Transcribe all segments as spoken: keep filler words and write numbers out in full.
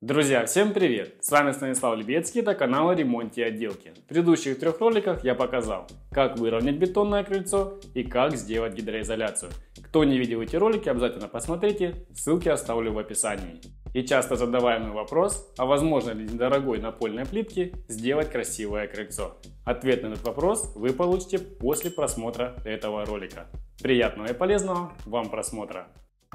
Друзья, всем привет! С вами Станислав Лебедский, это канал о ремонте и отделке. В предыдущих трех роликах я показал, как выровнять бетонное крыльцо и как сделать гидроизоляцию. Кто не видел эти ролики, обязательно посмотрите, ссылки оставлю в описании. И часто задаваемый вопрос, а возможно ли недорогой напольной плитки сделать красивое крыльцо? Ответ на этот вопрос вы получите после просмотра этого ролика. Приятного и полезного вам просмотра!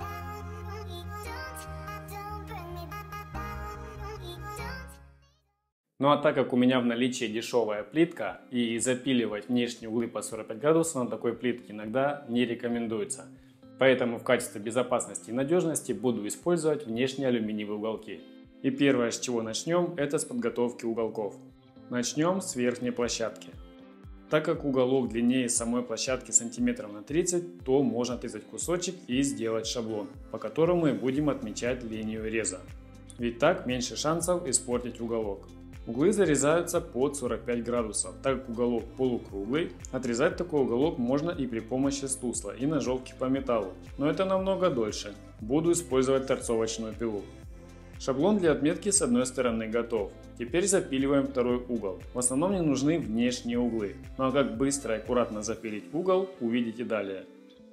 Ну а так как у меня в наличии дешевая плитка и запиливать внешние углы по сорок пять градусов на такой плитке иногда не рекомендуется. Поэтому в качестве безопасности и надежности буду использовать внешние алюминиевые уголки. И первое, с чего начнем, это с подготовки уголков. Начнем с верхней площадки. Так как уголок длиннее самой площадки сантиметров на тридцать, то можно отрезать кусочек и сделать шаблон, по которому мы будем отмечать линию реза. Ведь так меньше шансов испортить уголок. Углы зарезаются под сорок пять градусов, так как уголок полукруглый, отрезать такой уголок можно и при помощи стусла и ножовки по металлу, но это намного дольше. Буду использовать торцовочную пилу. Шаблон для отметки с одной стороны готов. Теперь запиливаем второй угол. В основном мне нужны внешние углы, ну а как быстро и аккуратно запилить угол, увидите далее.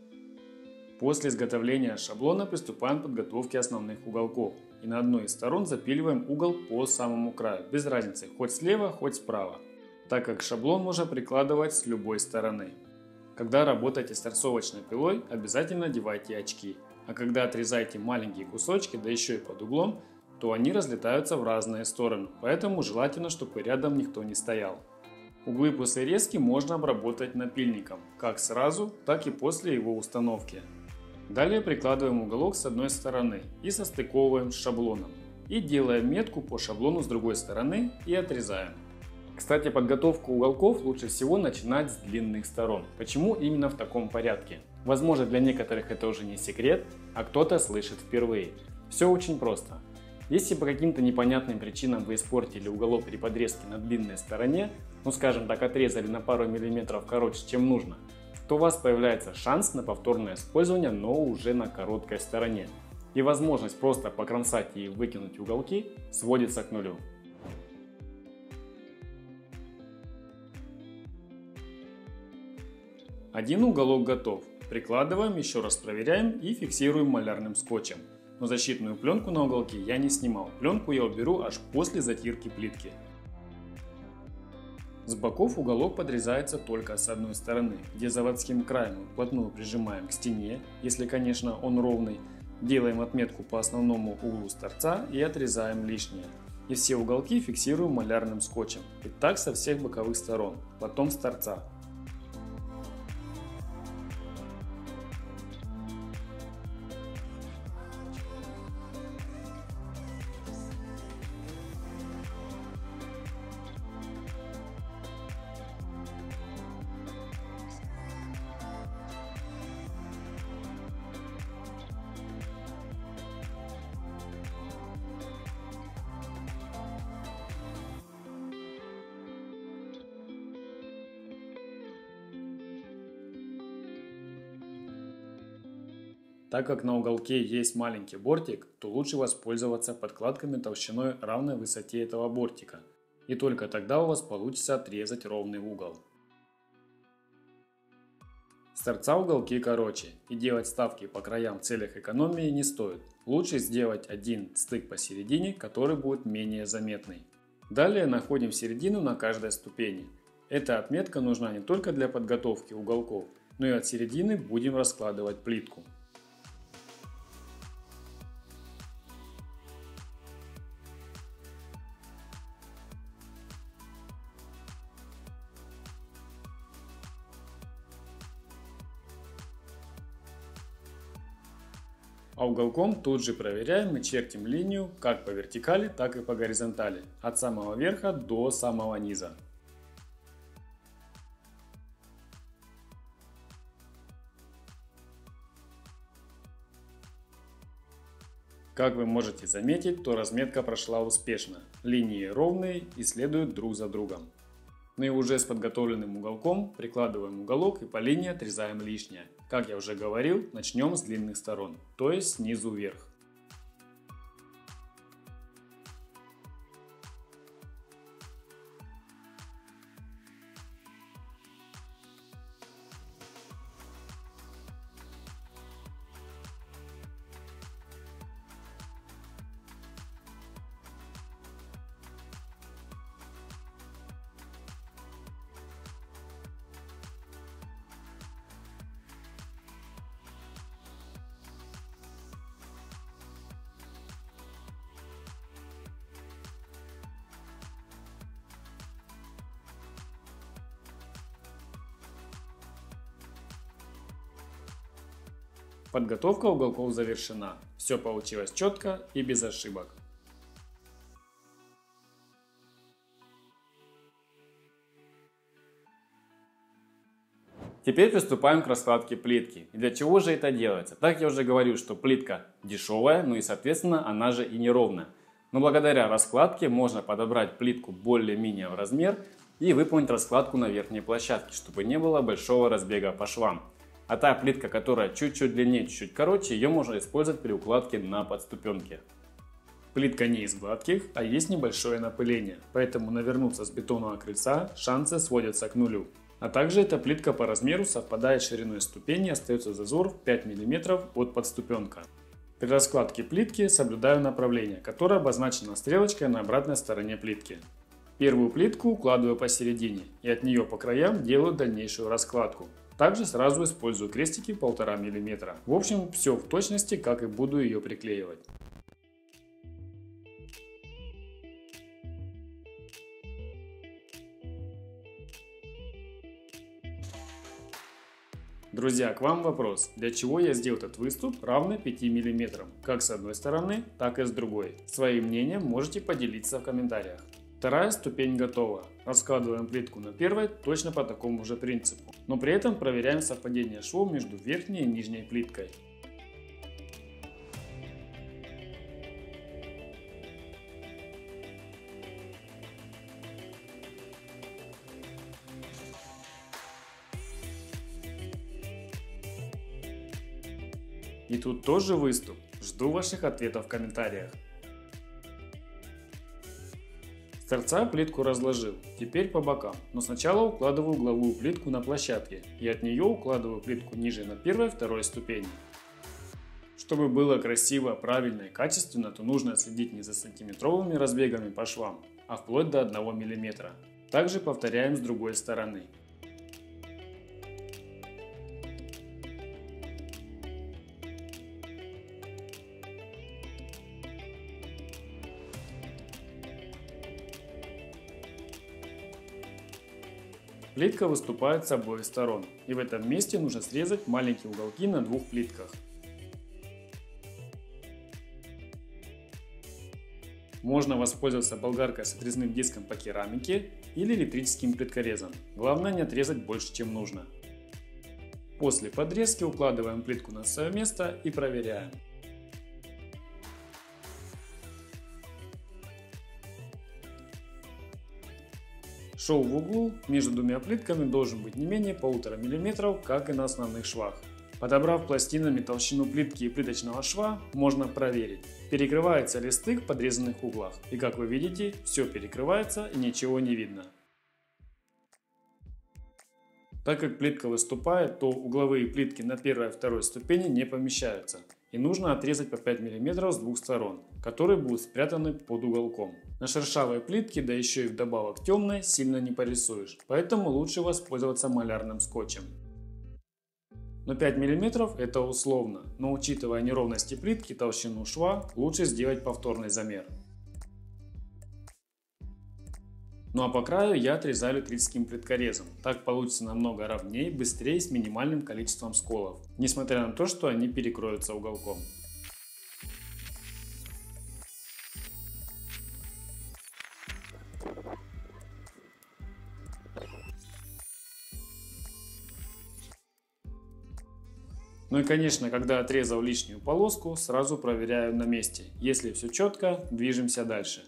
После изготовления шаблона приступаем к подготовке основных уголков. И на одной из сторон запиливаем угол по самому краю, без разницы, хоть слева, хоть справа, так как шаблон можно прикладывать с любой стороны. Когда работаете с торцовочной пилой, обязательно одевайте очки, а когда отрезаете маленькие кусочки, да еще и под углом, то они разлетаются в разные стороны, поэтому желательно, чтобы рядом никто не стоял. Углы после резки можно обработать напильником, как сразу, так и после его установки. Далее прикладываем уголок с одной стороны и состыковываем с шаблоном. И делаем метку по шаблону с другой стороны и отрезаем. Кстати, подготовку уголков лучше всего начинать с длинных сторон. Почему именно в таком порядке? Возможно, для некоторых это уже не секрет, а кто-то слышит впервые. Все очень просто. Если по каким-то непонятным причинам вы испортили уголок при подрезке на длинной стороне, ну скажем так, отрезали на пару миллиметров короче, чем нужно, то у вас появляется шанс на повторное использование, но уже на короткой стороне. И возможность просто покромсать и выкинуть уголки сводится к нулю. Один уголок готов. Прикладываем, еще раз проверяем и фиксируем малярным скотчем. Но защитную пленку на уголке я не снимал. Пленку я уберу аж после затирки плитки. С боков уголок подрезается только с одной стороны, где заводским краем мы вплотную прижимаем к стене, если, конечно, он ровный, делаем отметку по основному углу с торца и отрезаем лишнее. И все уголки фиксируем малярным скотчем. И так со всех боковых сторон, потом с торца. Так как на уголке есть маленький бортик, то лучше воспользоваться подкладками толщиной равной высоте этого бортика. И только тогда у вас получится отрезать ровный угол. С торца уголки короче, и делать ставки по краям в целях экономии не стоит. Лучше сделать один стык посередине, который будет менее заметный. Далее находим середину на каждой ступени. Эта отметка нужна не только для подготовки уголков, но и от середины будем раскладывать плитку. А уголком тут же проверяем и чертим линию как по вертикали, так и по горизонтали, от самого верха до самого низа. Как вы можете заметить, то разметка прошла успешно. Линии ровные и следуют друг за другом. Ну и уже с подготовленным уголком прикладываем уголок и по линии отрезаем лишнее. Как я уже говорил, начнем с длинных сторон, то есть снизу вверх. Подготовка уголков завершена. Все получилось четко и без ошибок. Теперь приступаем к раскладке плитки. И для чего же это делается? Так я уже говорил, что плитка дешевая, ну и соответственно она же и неровная. Но благодаря раскладке можно подобрать плитку более-менее в размер и выполнить раскладку на верхней площадке, чтобы не было большого разбега по швам. А та плитка, которая чуть-чуть длиннее, чуть-чуть короче, ее можно использовать при укладке на подступенке. Плитка не из гладких, а есть небольшое напыление, поэтому навернуться с бетонного крыльца шансы сводятся к нулю. А также эта плитка по размеру совпадает с шириной ступени, остается зазор в пять миллиметров от подступенка. При раскладке плитки соблюдаю направление, которое обозначено стрелочкой на обратной стороне плитки. Первую плитку укладываю посередине и от нее по краям делаю дальнейшую раскладку. Также сразу использую крестики полтора миллиметра. В общем, все в точности, как и буду ее приклеивать. Друзья, к вам вопрос. Для чего я сделал этот выступ равный пяти миллиметрам? Как с одной стороны, так и с другой. Своим мнением можете поделиться в комментариях. Вторая ступень готова. Раскладываем плитку на первой точно по такому же принципу. Но при этом проверяем совпадение швов между верхней и нижней плиткой. И тут тоже выступ. Жду ваших ответов в комментариях. С торца плитку разложил. Теперь по бокам. Но сначала укладываю угловую плитку на площадке. И от нее укладываю плитку ниже на первой и второй ступени. Чтобы было красиво, правильно и качественно, то нужно следить не за сантиметровыми разбегами по швам, а вплоть до одного миллиметра. Также повторяем с другой стороны. Плитка выступает с обоих сторон, и в этом месте нужно срезать маленькие уголки на двух плитках. Можно воспользоваться болгаркой с отрезным диском по керамике или электрическим плиткорезом. Главное не отрезать больше, чем нужно. После подрезки укладываем плитку на свое место и проверяем. Шов в углу между двумя плитками должен быть не менее полутора миллиметров, как и на основных швах. Подобрав пластинами толщину плитки и плиточного шва, можно проверить, перекрывается ли стык в подрезанных углах. И как вы видите, все перекрывается и ничего не видно. Так как плитка выступает, то угловые плитки на первой и второй ступени не помещаются. И нужно отрезать по пять миллиметров с двух сторон, которые будут спрятаны под уголком. На шершавой плитке, да еще и вдобавок темной, сильно не порисуешь, поэтому лучше воспользоваться малярным скотчем. Но пять миллиметров это условно, но учитывая неровности плитки и толщину шва, лучше сделать повторный замер. Ну а по краю я отрезаю электрическим плиткорезом. Так получится намного ровнее, быстрее, с минимальным количеством сколов, несмотря на то, что они перекроются уголком. Ну и конечно, когда отрезал лишнюю полоску, сразу проверяю на месте. Если все четко, движемся дальше.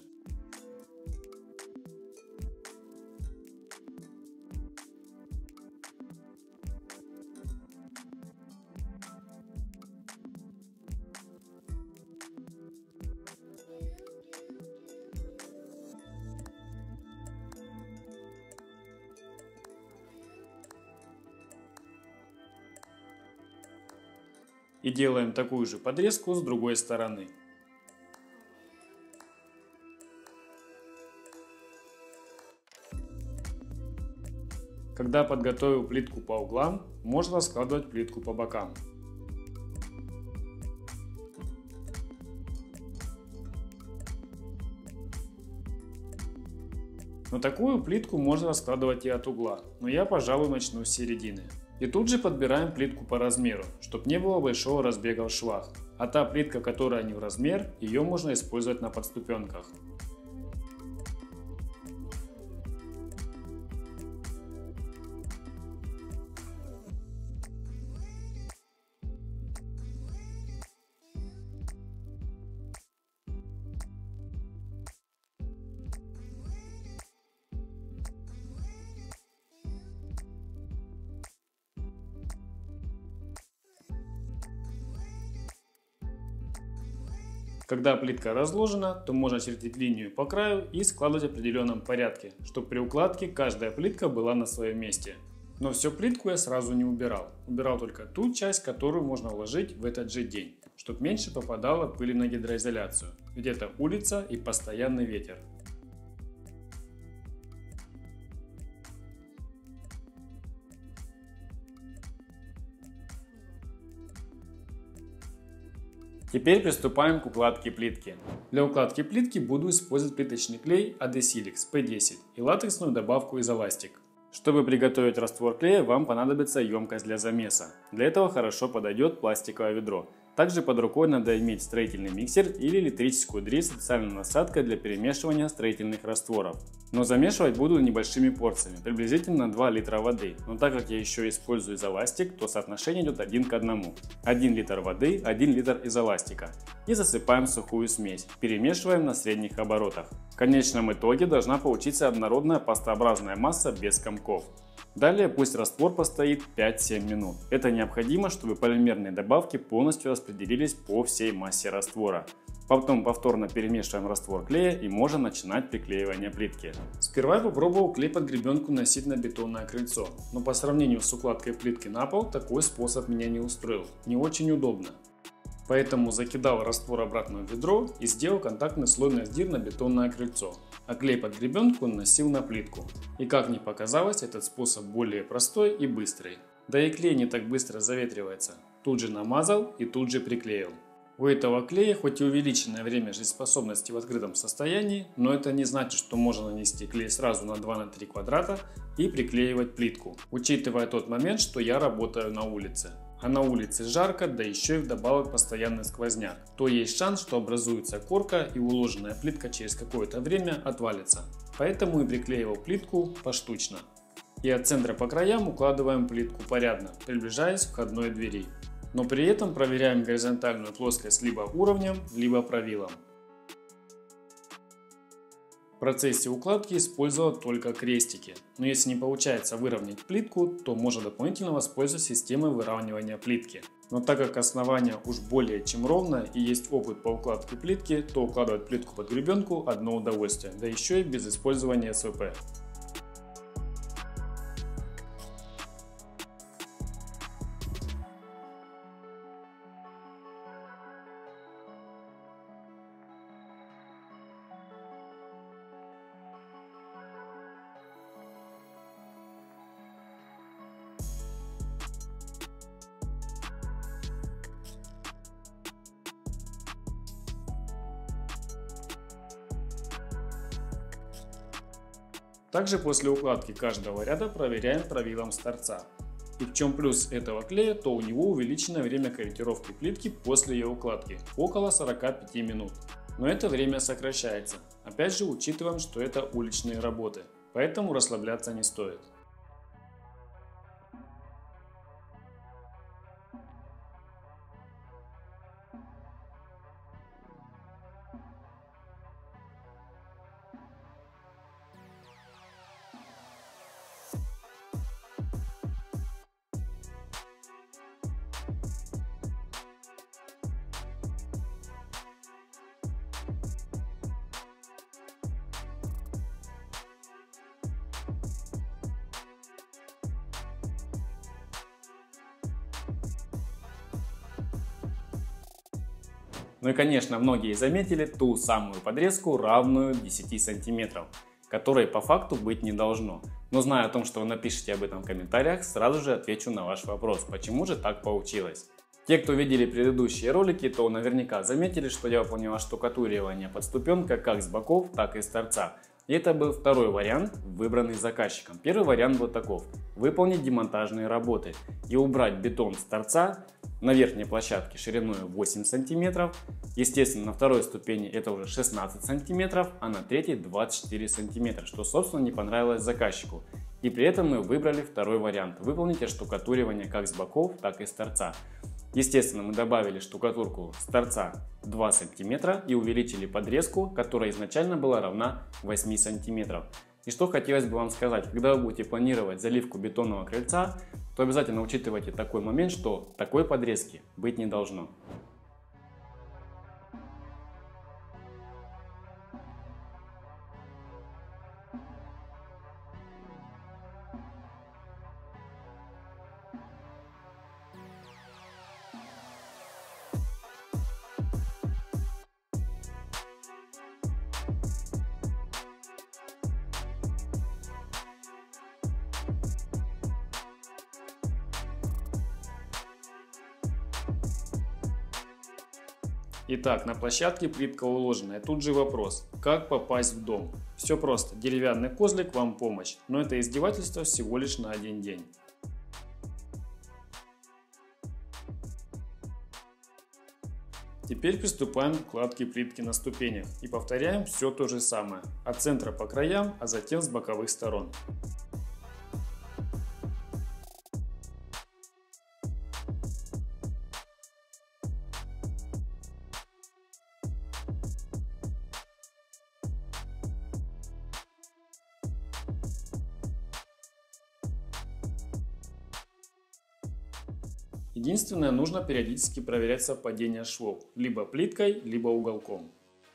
И делаем такую же подрезку с другой стороны. Когда подготовил плитку по углам, можно складывать плитку по бокам. Но такую плитку можно раскладывать и от угла, но я, пожалуй, начну с середины. И тут же подбираем плитку по размеру, чтобы не было большого разбега в швах. А та плитка, которая не в размер, ее можно использовать на подступенках. Когда плитка разложена, то можно чертить линию по краю и складывать в определенном порядке, чтобы при укладке каждая плитка была на своем месте. Но всю плитку я сразу не убирал. Убирал только ту часть, которую можно вложить в этот же день, чтобы меньше попадало пыли на гидроизоляцию, ведь это улица и постоянный ветер. Теперь приступаем к укладке плитки. Для укладки плитки буду использовать плиточный клей Adesilex пи десять и латексную добавку Isolastix. Чтобы приготовить раствор клея, вам понадобится емкость для замеса. Для этого хорошо подойдет пластиковое ведро. Также под рукой надо иметь строительный миксер или электрическую дрель с специальной насадкой для перемешивания строительных растворов. Но замешивать буду небольшими порциями, приблизительно два литра воды. Но так как я еще использую изоластик, то соотношение идет один к одному. один литр воды, один литр изоластика. И засыпаем сухую смесь, перемешиваем на средних оборотах. В конечном итоге должна получиться однородная пастообразная масса без комков. Далее пусть раствор постоит пять-семь минут. Это необходимо, чтобы полимерные добавки полностью распределились по всей массе раствора. Потом повторно перемешиваем раствор клея и можно начинать приклеивание плитки. Сперва я попробовал клей под гребенку носить на бетонное крыльцо, но по сравнению с укладкой плитки на пол такой способ меня не устроил, не очень удобно. Поэтому закидал раствор обратно в ведро и сделал контактный слой наздир на бетонное крыльцо, а клей под гребенку наносил на плитку. И как мне показалось, этот способ более простой и быстрый. Да и клей не так быстро заветривается. Тут же намазал и тут же приклеил. У этого клея хоть и увеличенное время жизнеспособности в открытом состоянии, но это не значит, что можно нанести клей сразу на два-три квадрата и приклеивать плитку, учитывая тот момент, что я работаю на улице. А на улице жарко, да еще и вдобавок постоянный сквозняк, то есть шанс, что образуется корка и уложенная плитка через какое-то время отвалится. Поэтому и приклеивал плитку поштучно. И от центра по краям укладываем плитку порядно, приближаясь к входной двери. Но при этом проверяем горизонтальную плоскость либо уровнем, либо правилом. В процессе укладки использовал только крестики, но если не получается выровнять плитку, то можно дополнительно воспользоваться системой выравнивания плитки. Но так как основание уж более чем ровное и есть опыт по укладке плитки, то укладывать плитку под гребенку одно удовольствие, да еще и без использования эс вэ пэ. Также после укладки каждого ряда проверяем правилом с торца. И в чем плюс этого клея, то у него увеличенное время корректировки плитки после ее укладки – около сорока пяти минут. Но это время сокращается. Опять же учитываем, что это уличные работы, поэтому расслабляться не стоит. Ну и конечно, многие заметили ту самую подрезку, равную десяти сантиметрам, которой по факту быть не должно. Но зная о том, что вы напишите об этом в комментариях, сразу же отвечу на ваш вопрос, почему же так получилось. Те, кто видели предыдущие ролики, то наверняка заметили, что я выполнял штукатуривание подступенка как с боков, так и с торца. И это был второй вариант, выбранный заказчиком. Первый вариант был таков: выполнить демонтажные работы и убрать бетон с торца на верхней площадке шириной восемь сантиметров. Естественно, на второй ступени это уже шестнадцать сантиметров, а на третьей двадцать четыре сантиметра, что собственно не понравилось заказчику. И при этом мы выбрали второй вариант: выполнить оштукатуривание как с боков, так и с торца. Естественно, мы добавили штукатурку с торца два сантиметра и увеличили подрезку, которая изначально была равна восьми сантиметрам. И что хотелось бы вам сказать: когда вы будете планировать заливку бетонного крыльца, то обязательно учитывайте такой момент, что такой подрезки быть не должно. Итак, на площадке плитка уложена. И тут же вопрос: как попасть в дом? Все просто, деревянный козлик вам в помощь, но это издевательство всего лишь на один день. Теперь приступаем к кладке плитки на ступенях и повторяем все то же самое, от центра по краям, а затем с боковых сторон. Единственное, нужно периодически проверять совпадение швов, либо плиткой, либо уголком.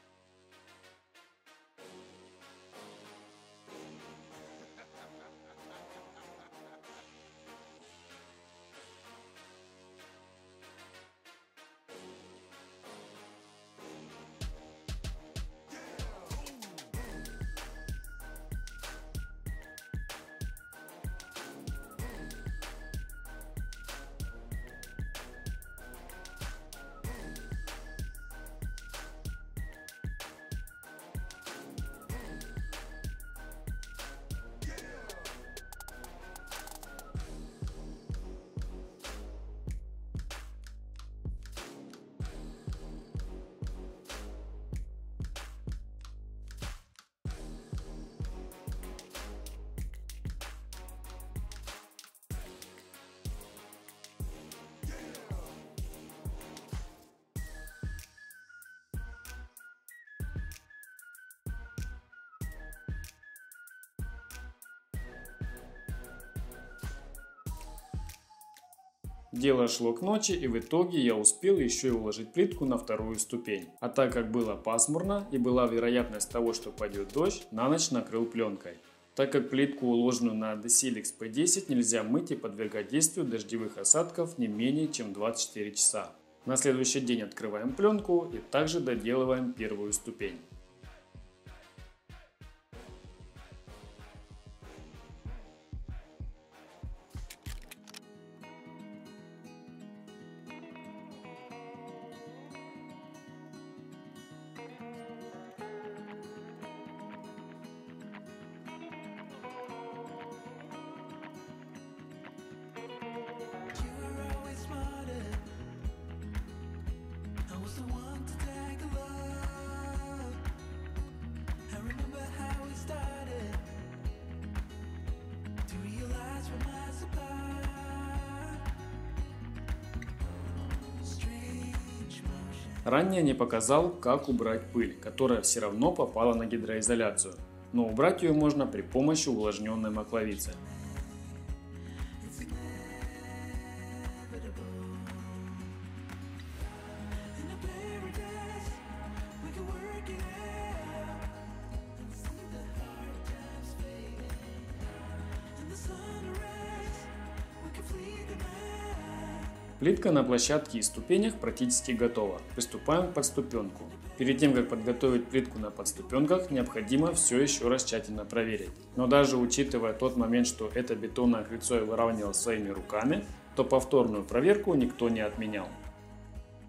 Дело шло к ночи, и в итоге я успел еще и уложить плитку на вторую ступень. А так как было пасмурно и была вероятность того, что пойдет дождь, на ночь накрыл пленкой. Так как плитку, уложенную на Decilex пи десять, нельзя мыть и подвергать действию дождевых осадков не менее чем двадцать четыре часа. На следующий день открываем пленку и также доделываем первую ступень. Ранее не показал, как убрать пыль, которая все равно попала на гидроизоляцию, но убрать ее можно при помощи увлажненной макловицы. Плитка на площадке и ступенях практически готова. Приступаем к подступенку. Перед тем, как подготовить плитку на подступенках, необходимо все еще раз тщательно проверить. Но даже учитывая тот момент, что это бетонное крыльцо я выравнивал своими руками, то повторную проверку никто не отменял.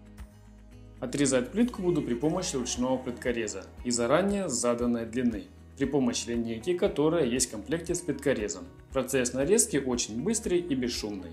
Отрезать плитку буду при помощи ручного плиткореза и заранее заданной длины. при помощи линейки, которая есть в комплекте с плиткорезом. Процесс нарезки очень быстрый и бесшумный.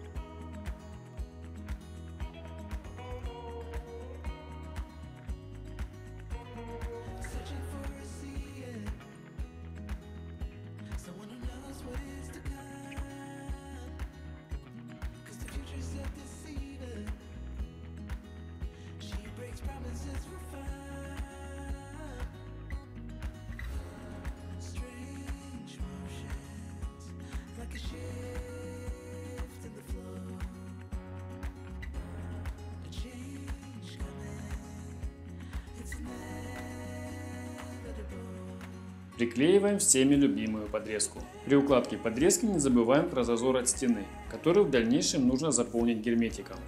Приклеиваем всеми любимую подрезку. При укладке подрезки не забываем про зазор от стены, который в дальнейшем нужно заполнить герметиком.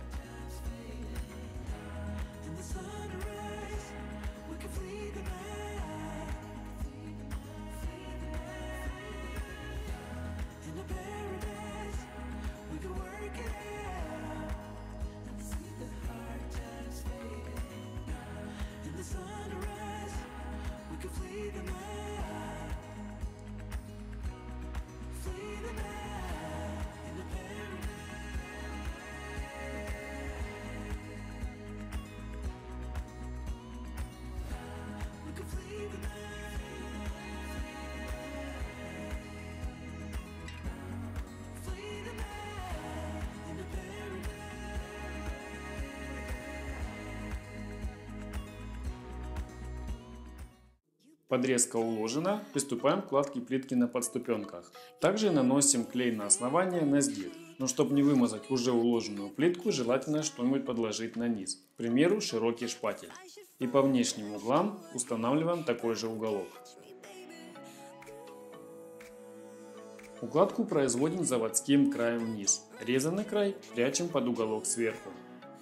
Подрезка уложена, приступаем к кладке плитки на подступенках. Также наносим клей на основание на сдир. Но чтобы не вымазать уже уложенную плитку, желательно что-нибудь подложить на низ. К примеру, широкий шпатель. И по внешним углам устанавливаем такой же уголок. Укладку производим заводским краем вниз. Резанный край прячем под уголок сверху.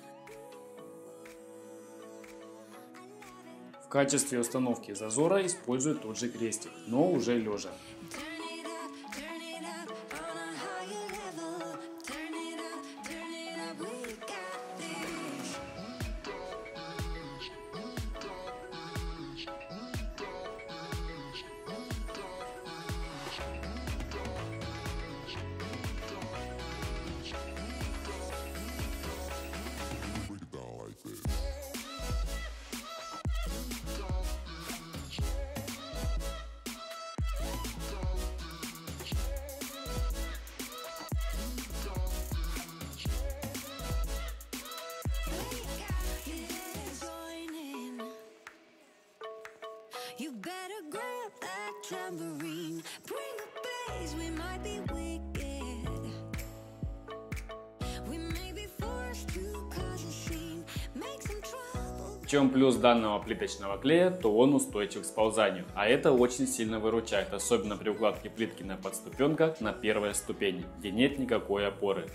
В качестве установки зазора использую тот же крестик, но уже лежа. You better grab that tambourine. Bring the bass, we might be wicked. We may be forced to cause a scene. Make some trouble. В чем плюс данного плиточного клея, то он устойчив к сползанию, а это очень сильно выручает, особенно при укладке плитки на подступенках на первой ступени, где нет никакой опоры.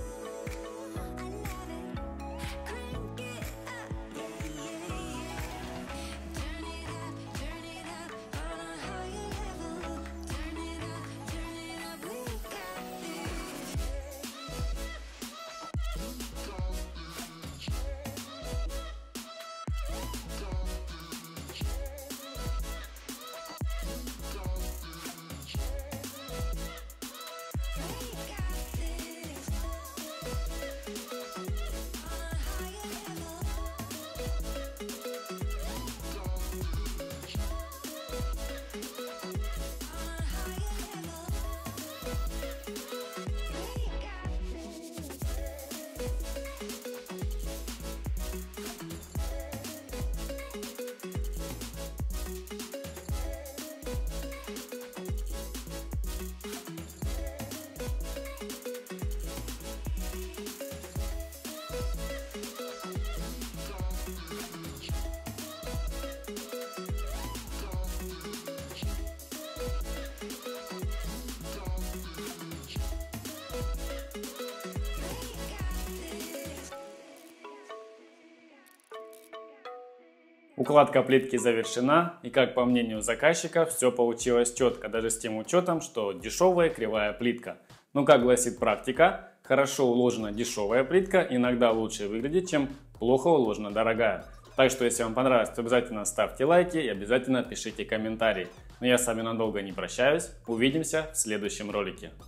Укладка плитки завершена, и как по мнению заказчика, все получилось четко, даже с тем учетом, что дешевая кривая плитка. Но как гласит практика, хорошо уложена дешевая плитка иногда лучше выглядит, чем плохо уложена дорогая. Так что если вам понравилось, то обязательно ставьте лайки и обязательно пишите комментарии. Но я с вами надолго не прощаюсь. Увидимся в следующем ролике.